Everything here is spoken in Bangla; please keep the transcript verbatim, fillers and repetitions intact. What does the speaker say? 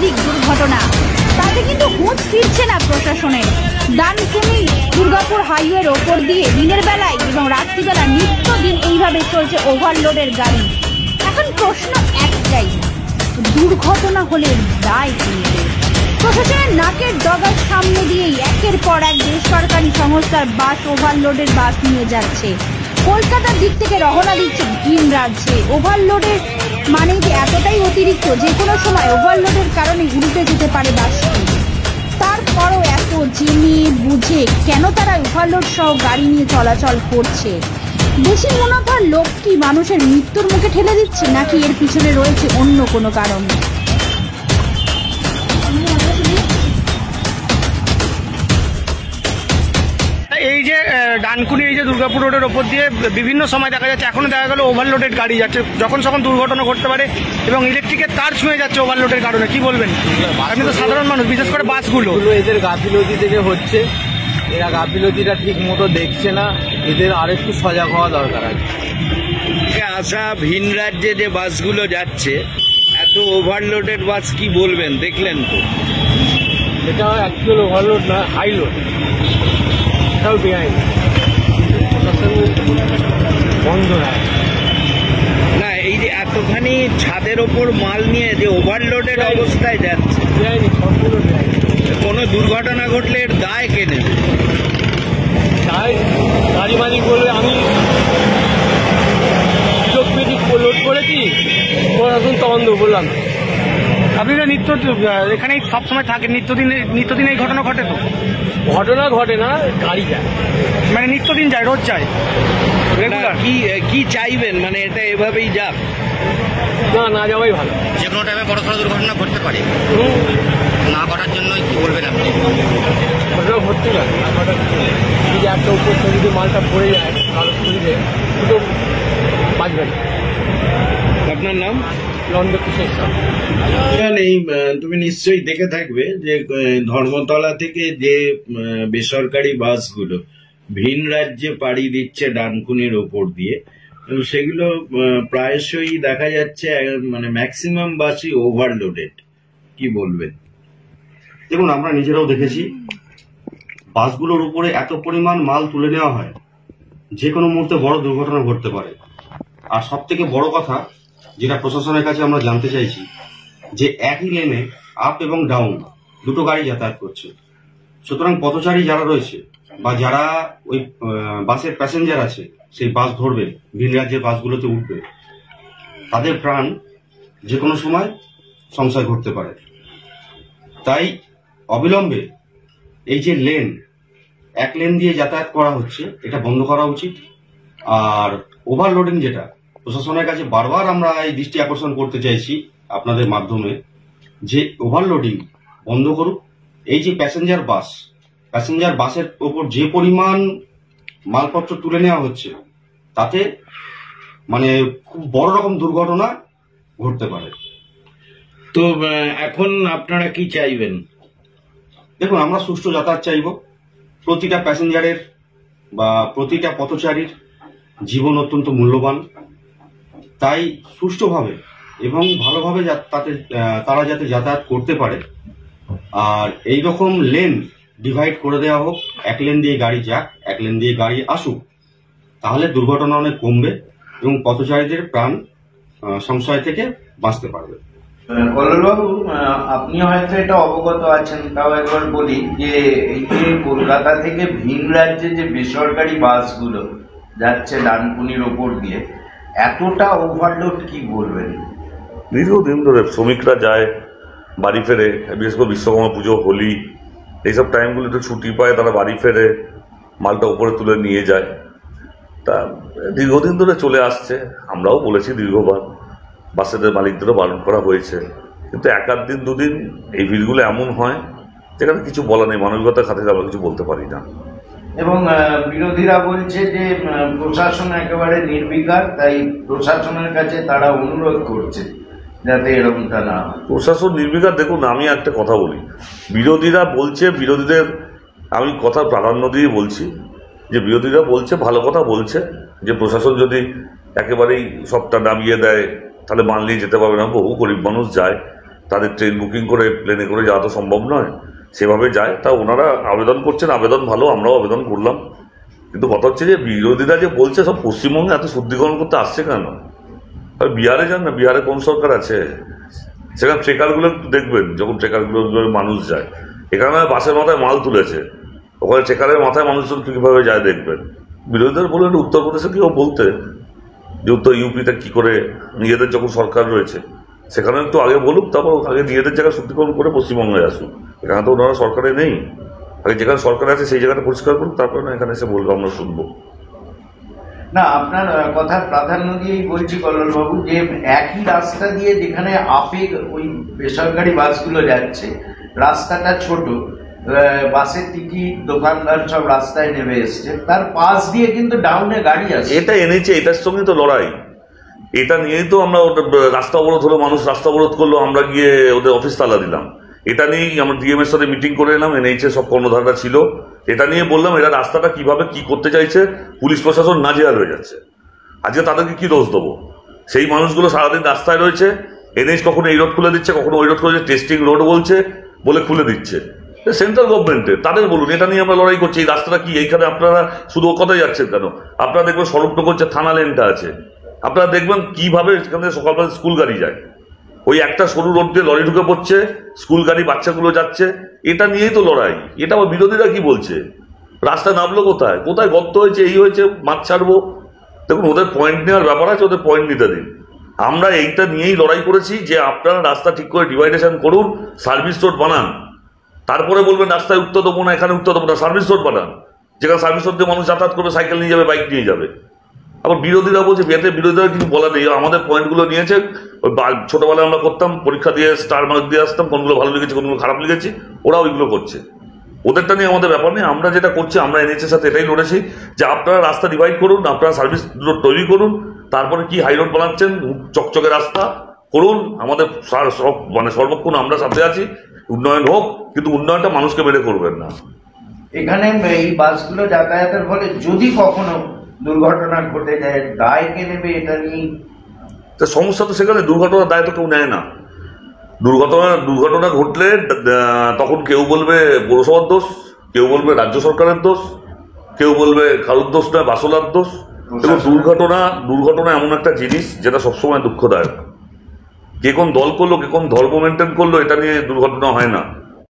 একাধিক দুর্ঘটনা, তাতে কিন্তু হুঁশ ফিরছে না প্রশাসনের। ডানকুনি দুর্গাপুর হাইওয়ের ওপর দিয়ে দিনের বেলায় এবং রাত্রিবেলা নিত্যদিন এইভাবে চলছে ওভারলোডের গাড়ি। এখন প্রশ্ন একটাই, দুর্ঘটনা হলে দায় কে নেবে? প্রশাসনের নাকের ডগার সামনে দিয়েই একের পর এক বেসরকারি সংস্থার বাস ওভারলোডের বাস নিয়ে যাচ্ছে। কলকাতার দিক থেকে রওনা দিচ্ছে ভিন রাজ্যে। ওভারলোডের মানে যে এতটাই অতিরিক্ত, যে কোনো সময় ওভারলোডের কারণে উল্টে যেতে পারে বাসটি। তারপরও এত জেনে বুঝে কেন তারা ওভারলোড সহ গাড়ি নিয়ে চলাচল করছে? বেশি মুনাফার লোক কি মানুষের মৃত্যুর মুখে ঠেলে দিচ্ছে, নাকি এর পিছনে রয়েছে অন্য কোনো কারণ? এই যে ডানকুনি এই যে দুর্গাপুর রোডের ওপর দিয়ে বিভিন্ন সময় দেখা যাচ্ছে, এখনো দেখা গেল ওভারলোডেড গাড়ি যাচ্ছে, যখন তখন দুর্ঘটনা ঘটতে পারে এবং ইলেকট্রিকের তার ছুঁয়ে যাচ্ছে ওভারলোডের কারণে। কি বলবেন? আপনি তো সাধারণ মানুষ, বিশেষ করে বাসগুলো। এদের গাফিলতি থেকে হচ্ছে, এরা গাফিলতিটা ঠিক মতো দেখছে না, এদের আরেকটু সজাগ হওয়া দরকার আছে। আসা ভিন রাজ্যে যে বাসগুলো যাচ্ছে, এত ওভারলোডেড বাস, কি বলবেন? দেখলেন তো, এটা অ্যাকচুয়াল ওভারলোড না, হাইলোড, এটাও বেআইনি, বন্ধ নয় না। এই যে এতখানি ছাদের ওপর মাল নিয়ে যে ওভারলোডেড অবস্থায় যাচ্ছে, বেআইনি, সম্পূর্ণ বেআইনি। কোনো দুর্ঘটনা ঘটলে এর দায় কে নেবে? তাই গাড়ি মালিক বলবে আমি চোখ পেটি লোড করেছি, এখন তদন্ত বললাম। আপনি তো নিত্য এখানে সবসময় থাকেন, নিত্যদিন নিত্যদিন এই ঘটনা ঘটে? তো ঘটনা ঘটে না, গাড়ি যায়, মানে নিত্যদিন যায়, রোজ যায়, রেগুলার। কি কি চাইবেন, মানে এটা এভাবেই যাক? না, না যাওয়াই ভালো। যে কোনো টাইমে বড় সড়ো দুর্ঘটনা ঘটতে পারে, না ঘটার জন্য কি বলবেন আপনি? ঘটনা ঘটতে পারে, না ঘটার যদি একটা উপর যদি মালটা পড়ে যায় কারো শরীরে, দুটো বাঁচবে না। আপনার নাম? এই তুমি নিশ্চয়ই দেখে থাকবে যে ধর্মতলা থেকে যে বেসরকারি বাসগুলো ভিন রাজ্যে পাড়ি দিচ্ছে ডানকুনির ওপর দিয়ে, সেগুলো প্রায়শই দেখা যাচ্ছে, মানে ম্যাক্সিমাম বাসই ওভারলোডেড। কি বলবেন? দেখুন, আমরা নিজেরাও দেখেছি বাসগুলোর উপরে এত পরিমাণ মাল তুলে নেওয়া হয়, যে কোনো মুহূর্তে বড় দুর্ঘটনা ঘটতে পারে। আর সব থেকে বড় কথা যেটা প্রশাসনের কাছে আমরা জানতে চাইছি, যে একই লেনে আপ এবং ডাউন দুটো গাড়ি যাতায়াত করছে। সুতরাং পথচারী যারা রয়েছে বা যারা ওই বাসের প্যাসেঞ্জার আছে, সেই বাস ধরবে, ভিন রাজ্যের বাসগুলোতে উঠবে, তাদের প্রাণ যে কোনো সময় সংশয় ঘটতে পারে। তাই অবিলম্বে এই যে লেন, এক লেন দিয়ে যাতায়াত করা হচ্ছে, এটা বন্ধ করা উচিত। আর ওভারলোডিং যেটা, প্রশাসনের কাছে বারবার আমরা এই দৃষ্টি আকর্ষণ করতে চাইছি আপনাদের মাধ্যমে, যে ওভারলোডিং বন্ধ করুক। এই যে প্যাসেঞ্জার বাস, প্যাসেঞ্জার বাসের ওপর যে পরিমাণ মালপত্র তুলে নেওয়া হচ্ছে, তাতে মানে খুব বড় রকম দুর্ঘটনা ঘটতে পারে। তো এখন আপনারা কি চাইবেন? দেখুন, আমরা সুষ্ঠু যাতায়াত চাইব। প্রতিটা প্যাসেঞ্জারের বা প্রতিটা পথচারীর জীবন অত্যন্ত মূল্যবান। তাই সুষ্ঠুভাবে এবং ভালোভাবে তাতে তারা যাতে যাতায়াত করতে পারে। আর এই রকম লেন ডিভাইড করে দেওয়া হোক, এক লেন দিয়ে গাড়ি যাক, এক লেন দিয়ে গাড়ি আসুক, তাহলে দুর্ঘটনা অনেক কমবে এবং পথচারীদের প্রাণ সংশয় থেকে বাঁচতে পারবে। কল্লোলবাবু, আপনি হয়তো এটা অবগত আছেন, তাও একবার বলি যে এই যে কলকাতা থেকে ভিন রাজ্যে যে বেসরকারি বাসগুলো যাচ্ছে ডানকুনির ওপর দিয়ে, এতটা ওভারলোড, কি বলবেন? দীর্ঘদিন ধরে শ্রমিকরা যায়, বাড়ি ফেরে, বিশেষ করে বিশ্বকর্মা পুজো, হোলি, এইসব টাইমগুলোতে ছুটি পায়, তারা বাড়ি ফেরে, মালটা উপরে তুলে নিয়ে যায়। তা দীর্ঘদিন ধরে চলে আসছে, আমরাও বলেছি দীর্ঘবার, বাসেদের মালিকদেরও বারণ করা হয়েছে, কিন্তু এক আধ দিন দুদিন এই ভিড়গুলো এমন হয় যেখানে কিছু বলা নেই, মানবিকতার খাতিরে আমরা কিছু বলতে পারি না। এবং বিরোধীরা বলছে যে প্রশাসন একেবারে নির্বিকার, তাই প্রশাসনের কাছে তারা অনুরোধ করছে যাতে এরকমটা না হয়। প্রশাসন নির্বিকার, দেখুন আমি একটা কথা বলি, বিরোধীরা বলছে, বিরোধীদের আমি কথা প্রাধান্য দিয়ে বলছি যে বিরোধীরা বলছে, ভালো কথা বলছে, যে প্রশাসন যদি একেবারেই সবটা নামিয়ে দেয় তাহলে মাল নিয়ে যেতে পারবে না, বহু গরিব মানুষ যায়, তাদের ট্রেন বুকিং করে প্লেনে করে যাওয়া তো সম্ভব নয়, সেভাবে যায়। তা ওনারা আবেদন করছেন, আবেদন ভালো, আমরাও আবেদন করলাম। কিন্তু কথা হচ্ছে যে বিরোধীরা যে বলছে সব পশ্চিমবঙ্গে এত শুদ্ধিকরণ করতে আসছে কেন? আর বিহারে যান না, বিহারে কোন সরকার আছে? সেখানে ট্রেকারগুলো একটু দেখবেন, যখন ট্রেকারগুলো মানুষ যায়, এখানে বাসের মাথায় মাল তুলেছে, ওখানে ট্রেকারের মাথায় মানুষজন কীভাবে যায় দেখবেন। বিরোধীদের বললেন উত্তরপ্রদেশে কেউ বলতে যে উত্তর ইউপিতে কী করে নিজেদের যখন সরকার রয়েছে সেখানে একটু আগে বলুক, তারপর আগে নিজেদের জায়গায় শুদ্ধিকরণ করে পশ্চিমবঙ্গে আসুন। এখানে তো ওনারা সরকারে নেই, আগে যেখানে সরকার আছে সেই জায়গাটা পরিষ্কার করুন, তারপরে না এখানে এসে বলবো, আমরা শুনবো। না, আপনার কথার প্রাধান্য দিয়েই বলছি কল্লোলবাবু, যে একই রাস্তা দিয়ে যেখানে আবেগ ওই বেসরকারি বাসগুলো যাচ্ছে, রাস্তাটা ছোট, বাসের টিকিট দোকানদার সব রাস্তায় নেমে এসছে, তার পাশ দিয়ে কিন্তু ডাউনে গাড়ি আছে। এটা এনেছে, এটার সঙ্গে তো লড়াই, এটা নিয়েই তো আমরা রাস্তা অবরোধ হলো, মানুষ রাস্তা অবরোধ করলো, আমরা গিয়ে ওদের অফিস তালা দিলাম। এটা নিয়েই আমরা ডিএম এর সাথে মিটিং করে এলাম, এনএইচএ সব কর্ণধাররা ছিল, এটা নিয়ে বললাম এরা রাস্তাটা কিভাবে কি করতে চাইছে, পুলিশ প্রশাসন নাজেহাল হয়ে যাচ্ছে। আজকে তাদেরকে কি দোষ দেবো? সেই মানুষগুলো সারাদিন রাস্তায় রয়েছে, এনএইচ কখনো এই রোড খুলে দিচ্ছে, কখনো ওই রোড খুলে দিচ্ছে, টেস্টিং রোড বলছে বলে খুলে দিচ্ছে। সেন্ট্রাল গভর্নমেন্টের, তাদের বলুন, এটা নিয়ে আমরা লড়াই করছি। এই রাস্তাটা কি, এইখানে আপনারা শুধু ও কথাই যাচ্ছেন কেন? আপনারা দেখবেন সড়কটুকু হচ্ছে, থানা লেনটা আছে, আপনারা দেখবেন কিভাবে সেখানে সকালবেলা স্কুল গাড়ি যায়, ওই একটা সরু রোড দিয়ে লরি ঢুকে পড়ছে, স্কুল গাড়ি বাচ্চাগুলো যাচ্ছে। এটা নিয়েই তো লড়াই। এটা আবার বিরোধীরা কি বলছে, রাস্তা নামলো কোথায়, কোথায় গর্ত হয়েছে, এই হয়েছে, মাছ ছাড়বো। দেখুন, ওদের পয়েন্ট নেওয়ার ব্যাপার আছে, ওদের পয়েন্ট নিতে দিন। আমরা এইটা নিয়েই লড়াই করেছি যে আপনারা রাস্তা ঠিক করে ডিভাইডেশন করুন, সার্ভিস রোড বানান, তারপরে বলবেন রাস্তায় উঠতে দেবো না, এখানে উঠতে দেবো না। সার্ভিস রোড বানান, যেখানে সার্ভিস রোড দিয়ে মানুষ যাতায়াত করবে, সাইকেল নিয়ে যাবে, বাইক নিয়ে যাবে। আবার বিরোধীরা বলছে, এতে বিরোধীরা কিছু বলা নেই, আমাদের পয়েন্টগুলো নিয়েছে। ওই ছোটবেলায় আমরা করতাম, পরীক্ষা দিয়ে স্টার মার্ক দিয়ে আসতাম, কোনগুলো ভালো লেগেছে কোনগুলো খারাপ লেগেছে, ওরা ওইগুলো করছে। ওদেরটা নিয়ে আমাদের ব্যাপার নেই। আমরা যেটা করছি, আমরা এনএইচের সাথে এটাই লড়েছি যে আপনারা রাস্তা ডিভাইড করুন, আপনারা সার্ভিস রোড তৈরি করুন, তারপরে কি হাই রোড বানাচ্ছেন, চকচকে রাস্তা করুন। আমাদের সব মানে সর্বক্ষণ আমরা সাথে আছি, উন্নয়ন হোক, কিন্তু উন্নয়নটা মানুষকে মেরে করবেন না। এখানে এই বাসগুলো যাতায়াতের ফলে যদি কখনো দুর্ঘটনা ঘটে যায়, দায় কে নেবে? এটা নিয়ে তা সমস্যা তো সেখানে, দুর্ঘটনার দায় তো কেউ নেয় না। দুর্ঘটনা দুর্ঘটনা ঘটলে তখন কেউ বলবে পৌরসভার দোষ, কেউ বলবে রাজ্য সরকারের দোষ, কেউ বলবে কারুর দোষ নয়, বাসলার দোষ। এবং দুর্ঘটনা দুর্ঘটনা এমন একটা জিনিস যেটা সবসময় দুঃখদায়ক। কে কোন দল করলো, কে কোন ধর্ম মেনটেন করলো, এটা নিয়ে দুর্ঘটনা হয় না।